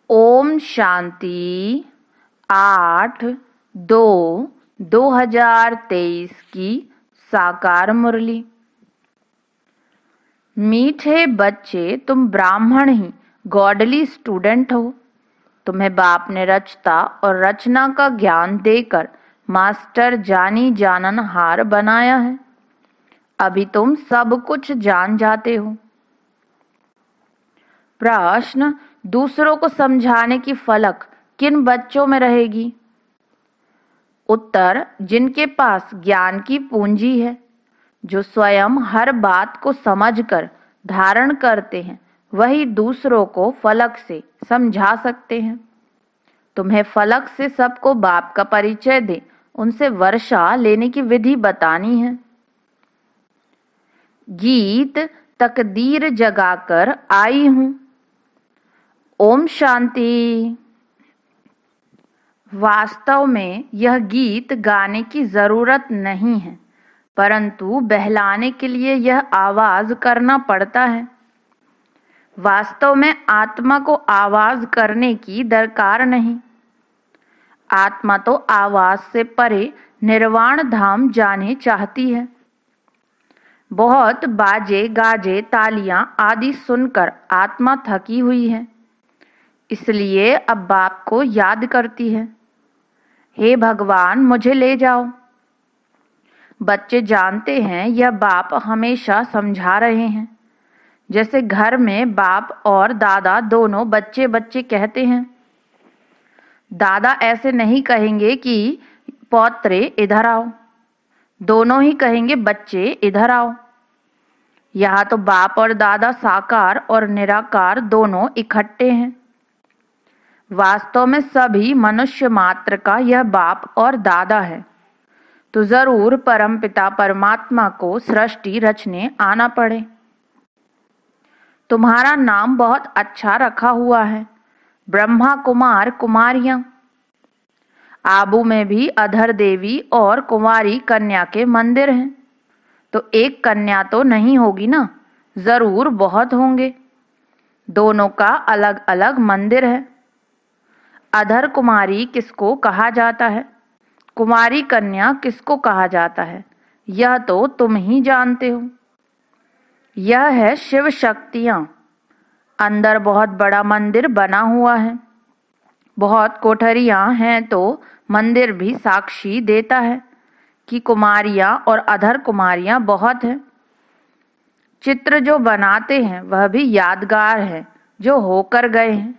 ओम शांति 8/2/2023 की साकार मुरली। मीठे बच्चे, तुम ब्राह्मण ही गॉडली स्टूडेंट हो। तुम्हें बाप ने रचता और रचना का ज्ञान देकर मास्टर जानी जाननहार बनाया है। अभी तुम सब कुछ जान जाते हो। प्रश्न: दूसरों को समझाने की फलक किन बच्चों में रहेगी? उत्तर: जिनके पास ज्ञान की पूंजी है, जो स्वयं हर बात को समझकर धारण करते हैं, वही दूसरों को फलक से समझा सकते हैं। तुम्हें फलक से सबको बाप का परिचय दे उनसे वर्षा लेने की विधि बतानी है। गीत तकदीर जगाकर आई हूं। ओम शांति। वास्तव में यह गीत गाने की जरूरत नहीं है, परंतु बहलाने के लिए यह आवाज करना पड़ता है। वास्तव में आत्मा को आवाज करने की दरकार नहीं। आत्मा तो आवाज से परे निर्वाण धाम जाने चाहती है। बहुत बाजे गाजे तालियां आदि सुनकर आत्मा थकी हुई है, इसलिए अब बाप को याद करती है। हे भगवान, मुझे ले जाओ। बच्चे जानते हैं यह बाप हमेशा समझा रहे हैं। जैसे घर में बाप और दादा दोनों बच्चे बच्चे कहते हैं। दादा ऐसे नहीं कहेंगे कि पौत्रे इधर आओ, दोनों ही कहेंगे बच्चे इधर आओ। यहाँ तो बाप और दादा साकार और निराकार दोनों इकट्ठे हैं। वास्तव में सभी मनुष्य मात्र का यह बाप और दादा है, तो जरूर परमपिता परमात्मा को सृष्टि रचने आना पड़े। तुम्हारा नाम बहुत अच्छा रखा हुआ है, ब्रह्मा कुमार कुमारियां। आबू में भी अधर देवी और कुमारी कन्या के मंदिर हैं, तो एक कन्या तो नहीं होगी ना, जरूर बहुत होंगे। दोनों का अलग अलग मंदिर है। अधर कुमारी किसको कहा जाता है, कुमारी कन्या किसको कहा जाता है, यह तो तुम ही जानते हो। यह है शिव शक्तियां। अंदर बहुत बड़ा मंदिर बना हुआ है। बहुत कोठरियां हैं, तो मंदिर भी साक्षी देता है कि कुमारियां और अधर कुमारियां बहुत हैं। चित्र जो बनाते हैं वह भी यादगार है, जो होकर गए हैं।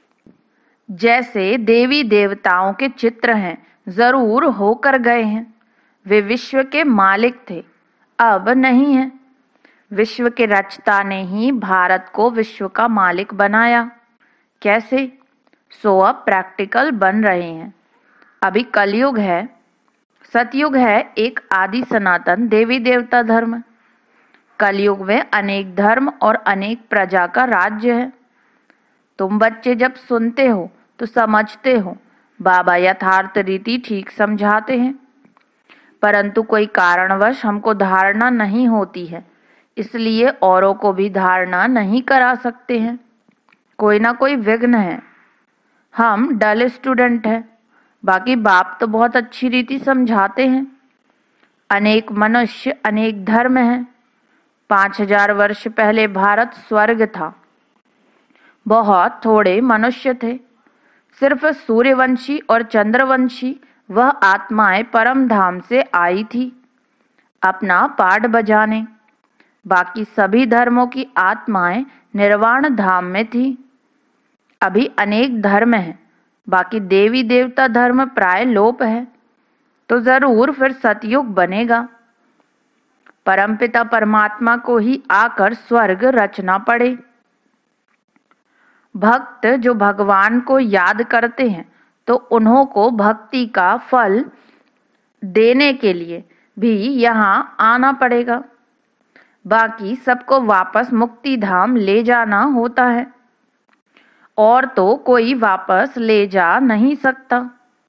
जैसे देवी देवताओं के चित्र हैं, जरूर होकर गए हैं। वे विश्व के मालिक थे, अब नहीं है। विश्व के रचता ने ही भारत को विश्व का मालिक बनाया। कैसे? सो अब प्रैक्टिकल बन रहे हैं। अभी कलयुग है, सतयुग है एक आदि सनातन देवी देवता धर्म। कलयुग में अनेक धर्म और अनेक प्रजा का राज्य है। तुम बच्चे जब सुनते हो तो समझते हो बाबा यथार्थ रीति ठीक समझाते हैं, परंतु कोई कारणवश हमको धारणा नहीं होती है, इसलिए औरों को भी धारणा नहीं करा सकते हैं। कोई ना कोई विघ्न है। हम डल स्टूडेंट हैं, बाकी बाप तो बहुत अच्छी रीति समझाते हैं। अनेक मनुष्य, अनेक धर्म हैं। 5000 वर्ष पहले भारत स्वर्ग था। बहुत थोड़े मनुष्य थे। सिर्फ सूर्यवंशी और चंद्रवंशी वह आत्माएं परम धाम से आई थी अपना पाठ बजाने। बाकी सभी धर्मों की आत्माएं निर्वाण धाम में थी। अभी अनेक धर्म हैं, बाकी देवी देवता धर्म प्राय लोप है, तो जरूर फिर सतयुग बनेगा। परमपिता परमात्मा को ही आकर स्वर्ग रचना पड़े। भक्त जो भगवान को याद करते हैं, तो उन्हों को भक्ति का फल देने के लिए भी यहाँ आना पड़ेगा। बाकी सबको वापस मुक्ति धाम ले जाना होता है, और तो कोई वापस ले जा नहीं सकता।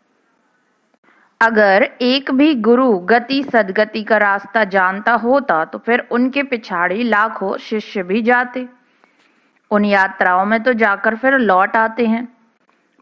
अगर एक भी गुरु गति सदगति का रास्ता जानता होता तो फिर उनके पिछाड़ी लाखों शिष्य भी जाते। उन यात्राओं में तो जाकर फिर लौट आते हैं।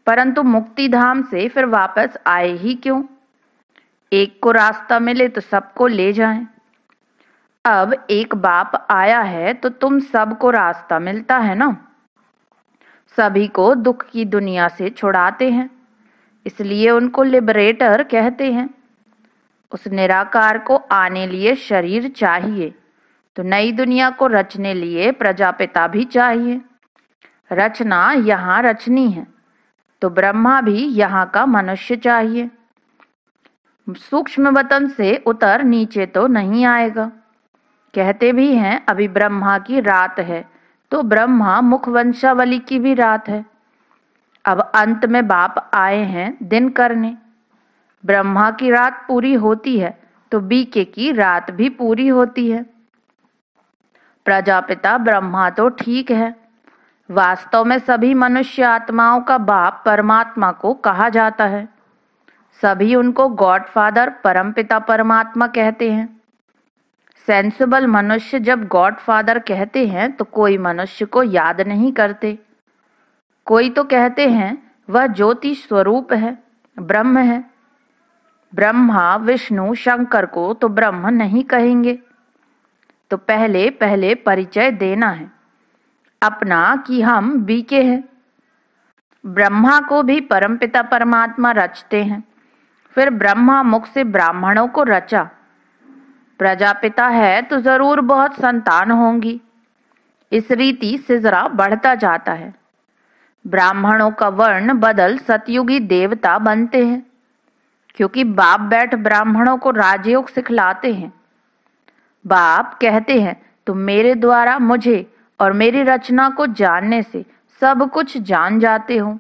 परंतु मुक्ति धाम से फिर वापस आए ही क्यों? एक को रास्ता मिले तो सबको ले जाएं। अब एक बाप आया है तो तुम सबको रास्ता मिलता है ना। सभी को दुख की दुनिया से छुड़ाते हैं, इसलिए उनको लिबरेटर कहते हैं। उस निराकार को आने लिए शरीर चाहिए, तो नई दुनिया को रचने लिए प्रजापिता भी चाहिए। रचना यहाँ रचनी है, तो ब्रह्मा भी यहाँ का मनुष्य चाहिए। सूक्ष्म वतन से उतर नीचे तो नहीं आएगा। कहते भी हैं अभी ब्रह्मा की रात है, तो ब्रह्मा मुख वंशावली की भी रात है। अब अंत में बाप आए हैं दिन करने। ब्रह्मा की रात पूरी होती है तो बीके की रात भी पूरी होती है। प्रजापिता ब्रह्मा तो ठीक है, वास्तव में सभी मनुष्य आत्माओं का बाप परमात्मा को कहा जाता है। सभी उनको गॉडफादर परमपिता परमात्मा कहते हैं। सेंसिबल मनुष्य जब गॉडफादर कहते हैं तो कोई मनुष्य को याद नहीं करते। कोई तो कहते हैं वह ज्योति स्वरूप है, ब्रह्म है। ब्रह्मा विष्णु शंकर को तो ब्रह्म नहीं कहेंगे। तो पहले पहले परिचय देना है अपना कि हम बीके हैं। ब्रह्मा को भी परमपिता परमात्मा रचते हैं, फिर ब्रह्मा मुख से ब्राह्मणों को रचा। प्रजापिता है तो जरूर बहुत संतान होंगी। इस रीति सिजरा बढ़ता जाता है। ब्राह्मणों का वर्ण बदल सतयुगी देवता बनते हैं, क्योंकि बाप बैठ ब्राह्मणों को राजयोग सिखलाते हैं। बाप कहते हैं तुम मेरे द्वारा मुझे और मेरी रचना को जानने से सब कुछ जान जाते हो।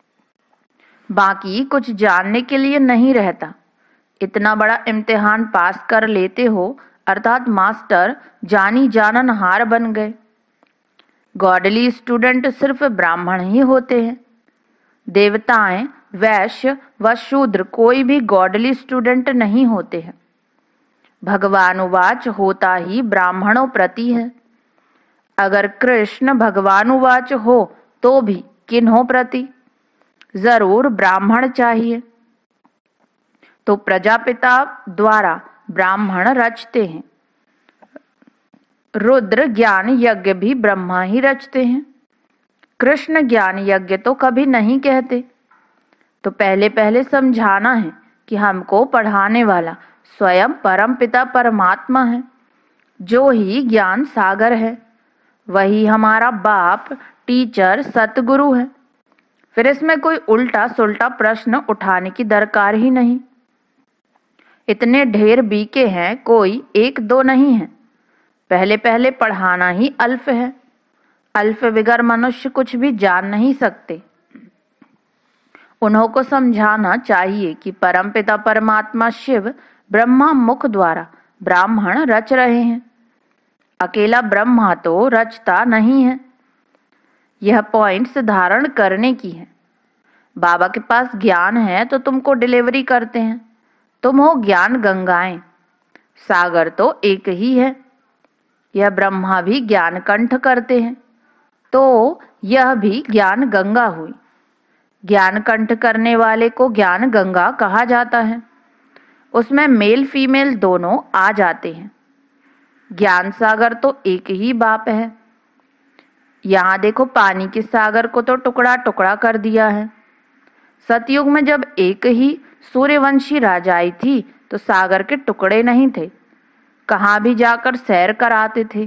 बाकी कुछ जानने के लिए नहीं रहता। इतना बड़ा इम्तिहान पास कर लेते हो, अर्थात मास्टर जानी जाननहार बन गए। गॉडली स्टूडेंट सिर्फ ब्राह्मण ही होते हैं। देवताएं, वैश्य व शूद्र कोई भी गॉडली स्टूडेंट नहीं होते हैं। भगवानुवाच होता ही ब्राह्मणों प्रति है। अगर कृष्ण भगवानुवाच हो तो भी किन्हों प्रति? जरूर ब्राह्मण चाहिए। तो प्रजापिता द्वारा ब्राह्मण रचते हैं। रुद्र ज्ञान यज्ञ भी ब्रह्मा ही रचते हैं। कृष्ण ज्ञान यज्ञ तो कभी नहीं कहते। तो पहले पहले समझाना है कि हमको पढ़ाने वाला स्वयं परम पिता परमात्मा है, जो ही ज्ञान सागर है। वही हमारा बाप, टीचर, सतगुरु है। फिर इसमें कोई उल्टा सुल्टा प्रश्न उठाने की दरकार ही नहीं। इतने ढेर बीके हैं, कोई एक दो नहीं है। पहले पहले पढ़ाना ही अल्फ है। अल्फ बिगर मनुष्य कुछ भी जान नहीं सकते। उन्हों को समझाना चाहिए कि परमपिता परमात्मा शिव ब्रह्मा मुख द्वारा ब्राह्मण रच रहे हैं। अकेला ब्रह्मा तो रचता नहीं है। यह पॉइंट्स धारण करने की है। बाबा के पास ज्ञान है तो तुमको डिलीवरी करते हैं। तुम हो ज्ञान गंगाएं। सागर तो एक ही है। यह ब्रह्मा भी ज्ञान कंठ करते हैं, तो यह भी ज्ञान गंगा हुई। ज्ञान कंठ करने वाले को ज्ञान गंगा कहा जाता है। उसमें मेल फीमेल दोनों आ जाते हैं। ज्ञान सागर तो एक ही बाप है। यहाँ देखो, पानी के सागर को तो टुकड़ा टुकड़ा कर दिया है। सतयुग में जब एक ही सूर्यवंशी राजाई थी तो सागर के टुकड़े नहीं थे। कहाँ भी जाकर सैर कराते थे।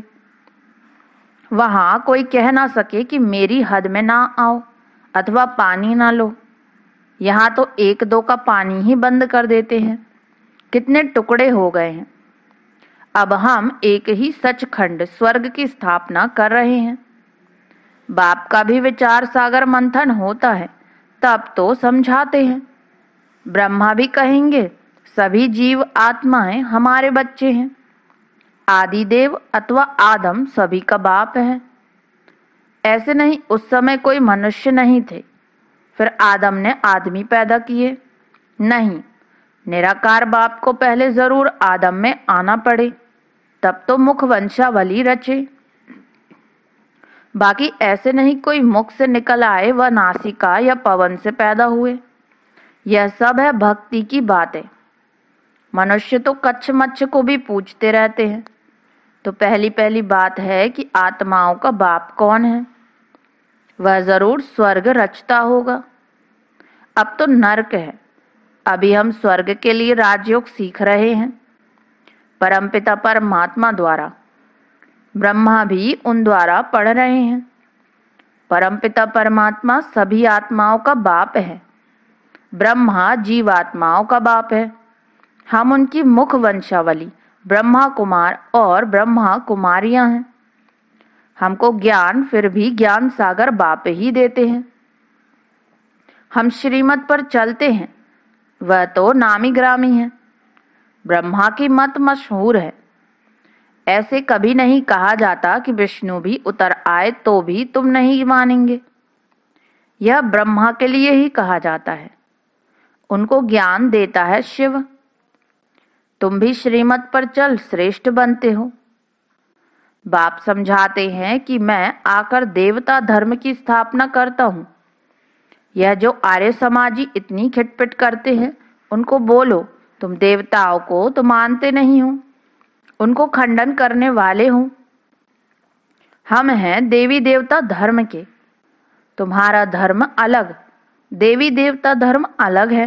वहां कोई कह ना सके कि मेरी हद में ना आओ अथवा पानी ना लो। यहाँ तो एक दो का पानी ही बंद कर देते हैं। कितने टुकड़े हो गए हैं। अब हम एक ही सचखंड स्वर्ग की स्थापना कर रहे हैं। बाप का भी विचार सागर मंथन होता है, तब तो समझाते हैं। ब्रह्मा भी कहेंगे सभी जीव आत्माएं हमारे बच्चे हैं। आदिदेव अथवा आदम सभी का बाप है। ऐसे नहीं, उस समय कोई मनुष्य नहीं थे, फिर आदम ने आदमी पैदा किए? नहीं, निराकार बाप को पहले जरूर आदम में आना पड़े, तब तो मुख वंशावली रचे। बाकी ऐसे नहीं कोई मुख से निकल आए व नासिका या पवन से पैदा हुए। यह सब है भक्ति की बातें। मनुष्य तो कच्छ मच्छ को भी पूछते रहते हैं। तो पहली पहली बात है कि आत्माओं का बाप कौन है? वह जरूर स्वर्ग रचता होगा। अब तो नर्क है। अभी हम स्वर्ग के लिए राजयोग सीख रहे हैं परमपिता परमात्मा द्वारा। ब्रह्मा भी उन द्वारा पढ़ रहे हैं। परमपिता परमात्मा सभी आत्माओं का बाप है। ब्रह्मा जीवात्माओं का बाप है। हम उनकी मुख वंशावली ब्रह्मा कुमार और ब्रह्मा कुमारियां हैं। हमको ज्ञान फिर भी ज्ञान सागर बाप ही देते हैं। हम श्रीमत पर चलते हैं, वह तो नामी ग्रामी है। ब्रह्मा की मत मशहूर है। ऐसे कभी नहीं कहा जाता कि विष्णु भी उतर आए तो भी तुम नहीं मानेंगे। यह ब्रह्मा के लिए ही कहा जाता है। उनको ज्ञान देता है शिव। तुम भी श्रीमत पर चल श्रेष्ठ बनते हो। बाप समझाते हैं कि मैं आकर देवता धर्म की स्थापना करता हूँ। यह जो आर्य समाजी इतनी खिटपिट करते हैं, उनको बोलो तुम देवताओं को तो मानते नहीं हो, उनको खंडन करने वाले हो। हम हैं देवी देवता धर्म के। तुम्हारा धर्म अलग, देवी देवता धर्म अलग है।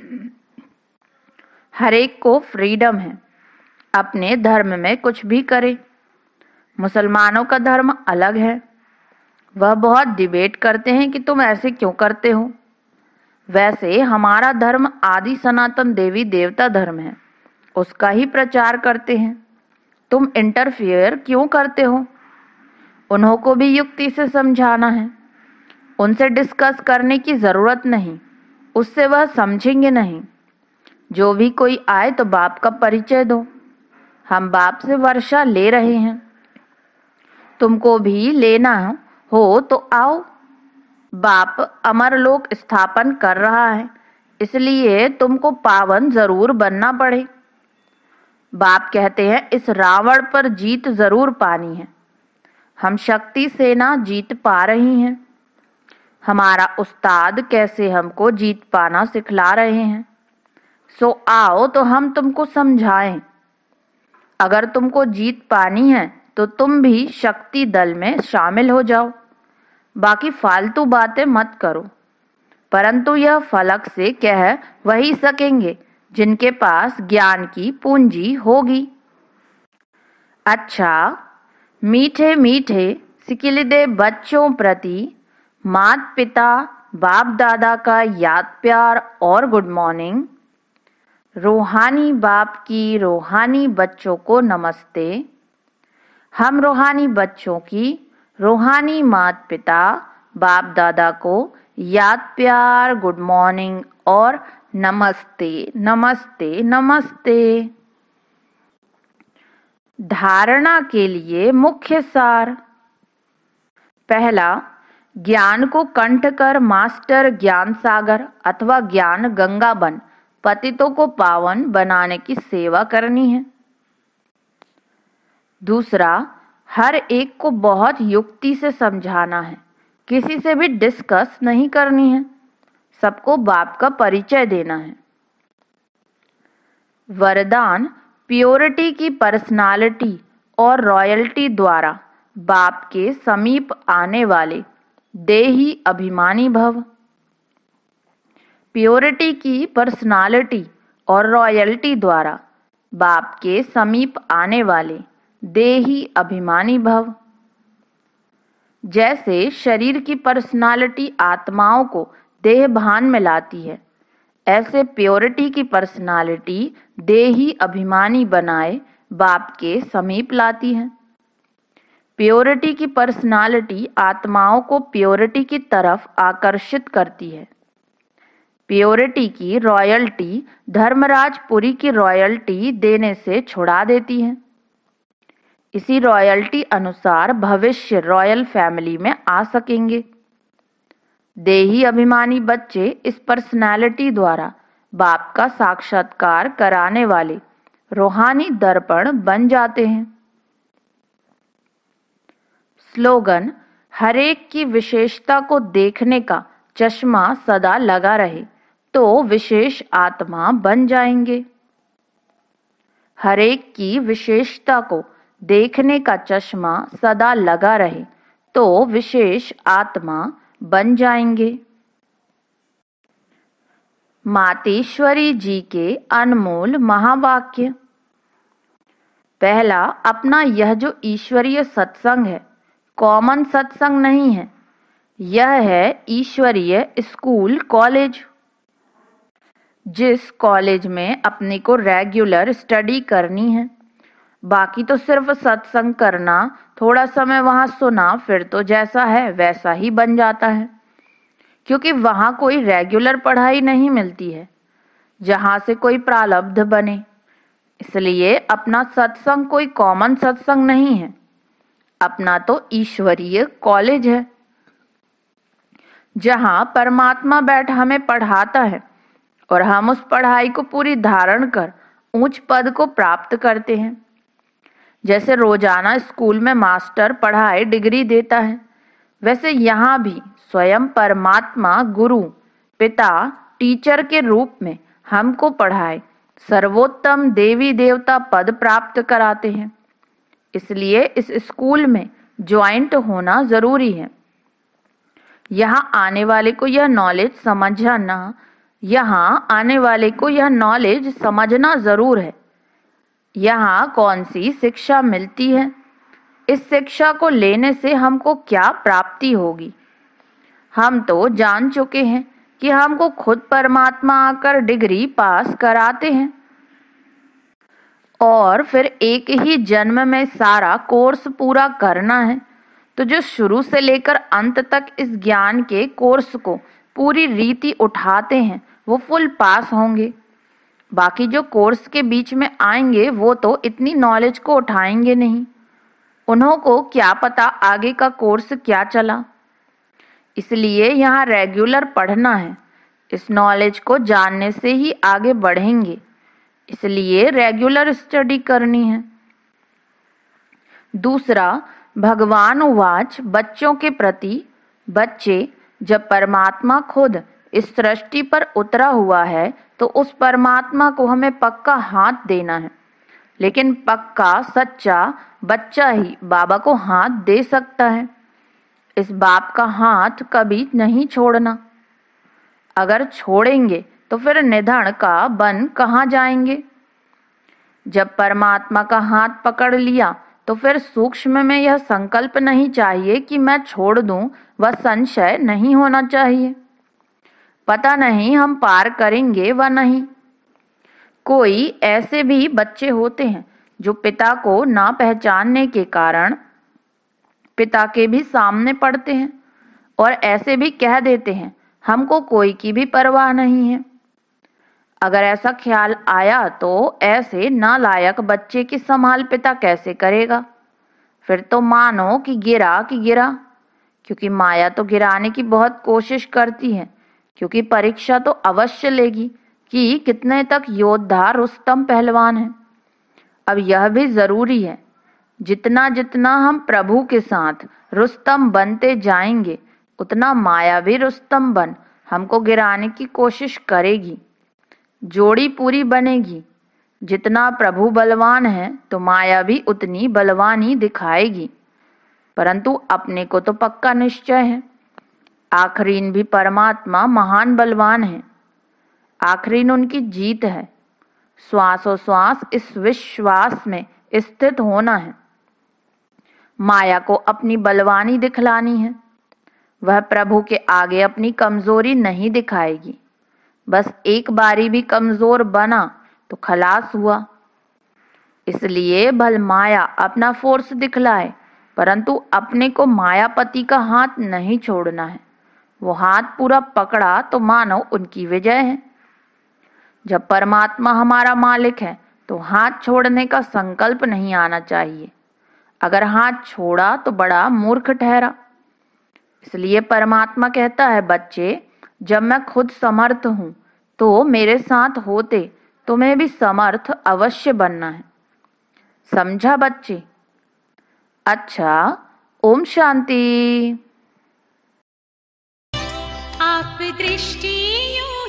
हर एक को फ्रीडम है, अपने धर्म में कुछ भी करे। मुसलमानों का धर्म अलग है। वह बहुत डिबेट करते हैं कि तुम ऐसे क्यों करते हो। वैसे हमारा धर्म आदि सनातन देवी देवता धर्म है, उसका ही प्रचार करते हैं। तुम इंटरफियर क्यों करते हो? उन्हों को भी युक्ति से समझाना है। उनसे डिस्कस करने की जरूरत नहीं, उससे वह समझेंगे नहीं। जो भी कोई आए तो बाप का परिचय दो। हम बाप से वर्षा ले रहे हैं, तुमको भी लेना हो तो आओ। बाप अमरलोक स्थापन कर रहा है, इसलिए तुमको पावन जरूर बनना पड़े। बाप कहते हैं इस रावण पर जीत जरूर पानी है। हम शक्ति से ना जीत पा रही हैं। हमारा उस्ताद कैसे हमको जीत पाना सिखला रहे हैं। सो आओ तो हम तुमको समझाएं। अगर तुमको जीत पानी है तो तुम भी शक्ति दल में शामिल हो जाओ। बाकी फालतू बातें मत करो। परंतु यह फलक से कह वही सकेंगे जिनके पास ज्ञान की पूंजी होगी। अच्छा, मीठे मीठे सिकिलिदे बच्चों प्रति माता पिता बाप दादा का याद प्यार और गुड मॉर्निंग। रूहानी बाप की रूहानी बच्चों को नमस्ते। हम रूहानी बच्चों की रूहानी माता पिता बाप दादा को याद प्यार गुड मॉर्निंग और नमस्ते नमस्ते नमस्ते। धारणा के लिए मुख्य सार। पहला, ज्ञान को कंठ कर मास्टर ज्ञान सागर अथवा ज्ञान गंगा बन पतितों को पावन बनाने की सेवा करनी है। दूसरा, हर एक को बहुत युक्ति से समझाना है, किसी से भी डिस्कस नहीं करनी है, सबको बाप का परिचय देना है। वरदान, प्योरिटी की पर्सनालिटी और रॉयल्टी द्वारा बाप के समीप आने वाले देही अभिमानी भव। प्योरिटी की पर्सनालिटी और रॉयल्टी द्वारा बाप के समीप आने वाले देही अभिमानी भव। जैसे शरीर की पर्सनालिटी आत्माओं को देह भान में लाती है, ऐसे प्योरिटी की पर्सनालिटी देही अभिमानी बनाए बाप के समीप लाती है। प्योरिटी की पर्सनालिटी आत्माओं को प्योरिटी की तरफ आकर्षित करती है। प्योरिटी की रॉयल्टी धर्मराजपुरी की रॉयल्टी देने से छुड़ा देती है। इसी रॉयल्टी अनुसार भविष्य रॉयल फैमिली में आ सकेंगे। देही अभिमानी बच्चे इस पर्सनालिटी द्वारा बाप का साक्षात्कार कराने वाले रूहानी दर्पण बन जाते हैं। स्लोगन, हरेक की विशेषता को देखने का चश्मा सदा लगा रहे तो विशेष आत्मा बन जाएंगे। हरेक की विशेषता को देखने का चश्मा सदा लगा रहे तो विशेष आत्मा बन जाएंगे। मातेश्वरी जी के अनमोल महावाक्य। पहला, अपना यह जो ईश्वरीय सत्संग है कॉमन सत्संग नहीं है, यह है ईश्वरीय स्कूल कॉलेज। जिस कॉलेज में अपने को रेगुलर स्टडी करनी है, बाकी तो सिर्फ सत्संग करना, थोड़ा समय वहां सुना, फिर तो जैसा है वैसा ही बन जाता है, क्योंकि वहां कोई रेगुलर पढ़ाई नहीं मिलती है जहां से कोई प्रारब्ध बने। इसलिए अपना सत्संग कोई कॉमन सत्संग नहीं है, अपना तो ईश्वरीय कॉलेज है, जहां परमात्मा बैठ हमें पढ़ाता है और हम उस पढ़ाई को पूरी धारण कर ऊंच पद को प्राप्त करते हैं। जैसे रोजाना स्कूल में मास्टर पढ़ाए डिग्री देता है, वैसे यहाँ भी स्वयं परमात्मा गुरु पिता टीचर के रूप में हमको पढ़ाए सर्वोत्तम देवी देवता पद प्राप्त कराते हैं। इसलिए इस स्कूल में ज्वाइंट होना जरूरी है। यहाँ आने वाले को यह नॉलेज समझना जरूर है। यहाँ कौन सी शिक्षा मिलती है, इस शिक्षा को लेने से हमको क्या प्राप्ति होगी। हम तो जान चुके हैं कि हमको खुद परमात्मा आकर डिग्री पास कराते हैं और फिर एक ही जन्म में सारा कोर्स पूरा करना है। तो जो शुरू से लेकर अंत तक इस ज्ञान के कोर्स को पूरी रीति उठाते हैं वो फुल पास होंगे। बाकी जो कोर्स के बीच में आएंगे वो तो इतनी नॉलेज को उठाएंगे नहीं, उन्हों को क्या पता आगे का कोर्स क्या चला। इसलिए यहाँ रेगुलर पढ़ना है, इस नॉलेज को जानने से ही आगे बढ़ेंगे, इसलिए रेगुलर स्टडी करनी है। दूसरा, भगवान उवाच बच्चों के प्रति। बच्चे, जब परमात्मा खुद इस सृष्टि पर उतरा हुआ है तो उस परमात्मा को हमें पक्का हाथ देना है, लेकिन पक्का सच्चा बच्चा ही बाबा को हाथ दे सकता है। इस बाप का हाथ कभी नहीं छोड़ना, अगर छोड़ेंगे तो फिर निधन का बन कहाँ जाएंगे। जब परमात्मा का हाथ पकड़ लिया तो फिर सूक्ष्म में यह संकल्प नहीं चाहिए कि मैं छोड़ दूं, वह संशय नहीं होना चाहिए। पता नहीं हम पार करेंगे व नहीं। कोई ऐसे भी बच्चे होते हैं जो पिता को ना पहचानने के कारण पिता के भी सामने पड़ते हैं और ऐसे भी कह देते हैं हमको कोई की भी परवाह नहीं है। अगर ऐसा ख्याल आया तो ऐसे नालायक बच्चे की संभाल पिता कैसे करेगा। फिर तो मानो कि गिरा, क्योंकि माया तो गिराने की बहुत कोशिश करती है, क्योंकि परीक्षा तो अवश्य लेगी कि कितने तक योद्धा रुस्तम पहलवान है। अब यह भी जरूरी है, जितना जितना हम प्रभु के साथ रुस्तम बनते जाएंगे उतना माया भी रुस्तम बन हमको गिराने की कोशिश करेगी। जोड़ी पूरी बनेगी। जितना प्रभु बलवान है तो माया भी उतनी बलवानी दिखाएगी, परंतु अपने को तो पक्का निश्चय है आखरीन भी परमात्मा महान बलवान है। आखरीन उनकी जीत है। श्वासोश्वास इस विश्वास में स्थित होना है। माया को अपनी बलवानी दिखलानी है। वह प्रभु के आगे अपनी कमजोरी नहीं दिखाएगी। बस एक बारी भी कमजोर बना तो खलास हुआ। इसलिए भल माया अपना फोर्स दिखलाए, परंतु अपने को मायापति का हाथ नहीं छोड़ना है। वो हाथ पूरा पकड़ा तो मानो उनकी विजय है। जब परमात्मा हमारा मालिक है तो हाथ छोड़ने का संकल्प नहीं आना चाहिए। अगर हाथ छोड़ा तो बड़ा मूर्ख ठहरा। इसलिए परमात्मा कहता है, बच्चे, जब मैं खुद समर्थ हूं तो मेरे साथ होते तुम्हें भी समर्थ अवश्य बनना है। समझा बच्चे? अच्छा, ओम शांति। आप दृष्टि